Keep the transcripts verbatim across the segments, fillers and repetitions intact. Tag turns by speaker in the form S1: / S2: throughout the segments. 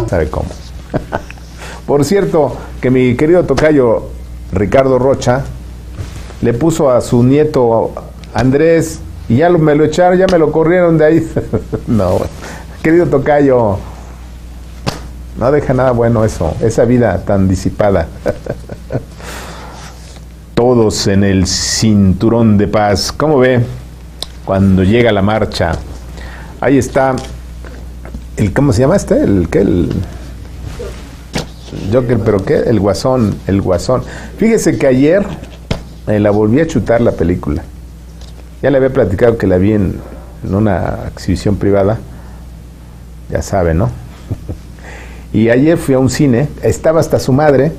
S1: ¿Sabe cómo? Por cierto, que mi querido tocayo Ricardo Rocha le puso a su nieto Andrés y ya lo, me lo echaron, ya me lo corrieron de ahí. No, querido tocayo, no deja nada bueno eso, esa vida tan disipada. Todos en el cinturón de paz. ¿Cómo ve? Cuando llega la marcha, ahí está el, ¿cómo se llama este? El que el Joker, pero qué, el Guasón, el Guasón. Fíjese que ayer eh, la volví a chutar la película. Ya le había platicado que la vi en, en una exhibición privada. Ya sabe, ¿no? Y ayer fui a un cine, estaba hasta su madre.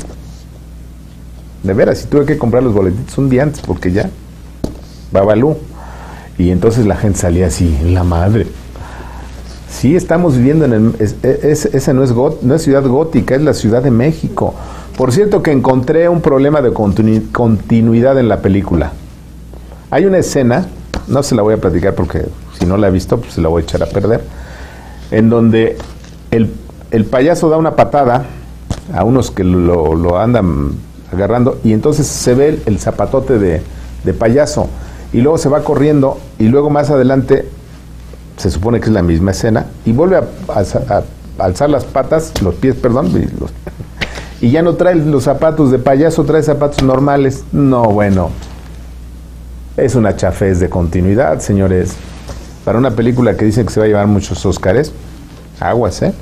S1: De veras, y tuve que comprar los boletitos un día antes porque ya Babalú. Y entonces la gente salía así, la madre. Sí, estamos viviendo en el... Es, es, esa no es, got, no es ciudad gótica, es la Ciudad de México. Por cierto que encontré un problema de continu, continuidad en la película. Hay una escena, no se la voy a platicar porque si no la he visto, pues se la voy a echar a perder, en donde el, el payaso da una patada a unos que lo, lo andan agarrando y entonces se ve el, el zapatote de, de payaso y luego se va corriendo y luego más adelante se supone que es la misma escena y vuelve a, a, a, a alzar las patas, los pies, perdón, y, los, y ya no trae los zapatos de payaso, trae zapatos normales. No, bueno, es una chafez de continuidad, señores. Para una película que dicen que se va a llevar muchos Óscares, aguas, ¿eh?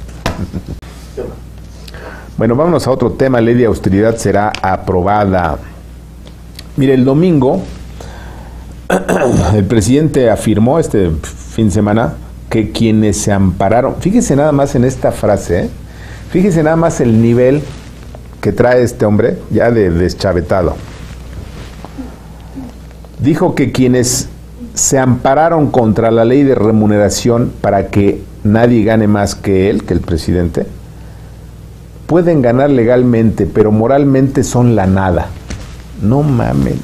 S1: Bueno, vámonos a otro tema. Ley de austeridad será aprobada. Mire, el domingo el presidente afirmó este fin de semana que quienes se ampararon, fíjese nada más en esta frase, ¿eh? Fíjese nada más el nivel que trae este hombre ya de deschavetado. Dijo que quienes se ampararon contra la ley de remuneración para que nadie gane más que él, que el presidente, pueden ganar legalmente, pero moralmente son la nada. No mamen.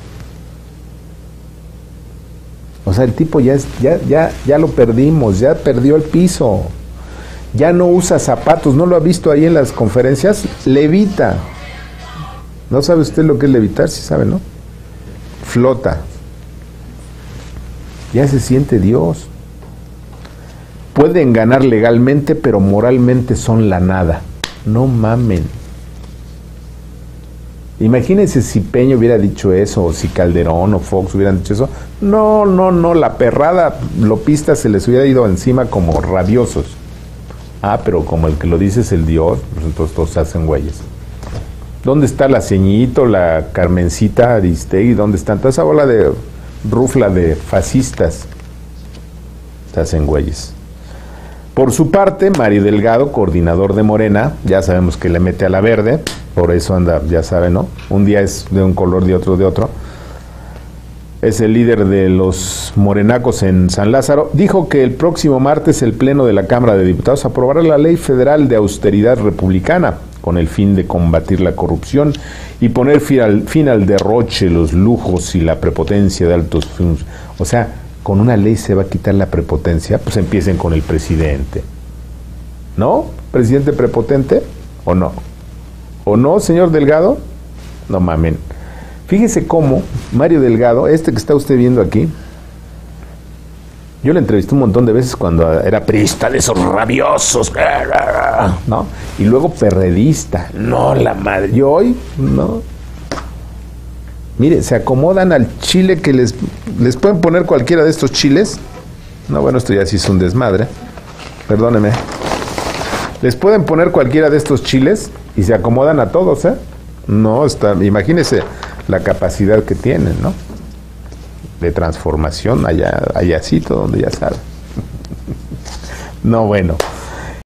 S1: O sea, el tipo ya, es, ya, ya, ya lo perdimos, ya perdió el piso. Ya no usa zapatos, ¿no lo ha visto ahí en las conferencias? Levita. ¿No sabe usted lo que es levitar? Sí sabe, ¿no? Flota. Ya se siente Dios. Pueden ganar legalmente, pero moralmente son la nada. No mamen. Imagínense si Peña hubiera dicho eso, o si Calderón o Fox hubieran dicho eso. No, no, no, la perrada lopista se les hubiera ido encima como rabiosos. Ah, pero como el que lo dice es el Dios, pues entonces todos se hacen güeyes. ¿Dónde está la Ceñito, la Carmencita Aristegui? ¿Dónde están? Toda esa bola de rufla de fascistas se hacen güeyes. Por su parte, Mario Delgado, coordinador de Morena, ya sabemos que le mete a la verde, por eso anda, ya sabe, ¿no? Un día es de un color y otro de otro. Es el líder de los morenacos en San Lázaro. Dijo que el próximo martes el Pleno de la Cámara de Diputados aprobará la Ley Federal de Austeridad Republicana con el fin de combatir la corrupción y poner fin al, fin al derroche, los lujos y la prepotencia de altos funcionarios. O sea, con una ley se va a quitar la prepotencia, pues empiecen con el presidente. ¿No? ¿Presidente prepotente? ¿O no? ¿O no, señor Delgado? No mamen. Fíjese cómo Mario Delgado, este que está usted viendo aquí, yo le entrevisté un montón de veces cuando era priista de esos rabiosos, ¿no? Y luego perredista. No, la madre. Y hoy, no. Mire, se acomodan al chile que les, les pueden poner cualquiera de estos chiles. No, bueno, esto ya sí es un desmadre. Perdóneme. Les pueden poner cualquiera de estos chiles y se acomodan a todos, ¿eh? No, está, imagínese la capacidad que tienen, ¿no? De transformación allá, allá donde ya sabe. No, bueno.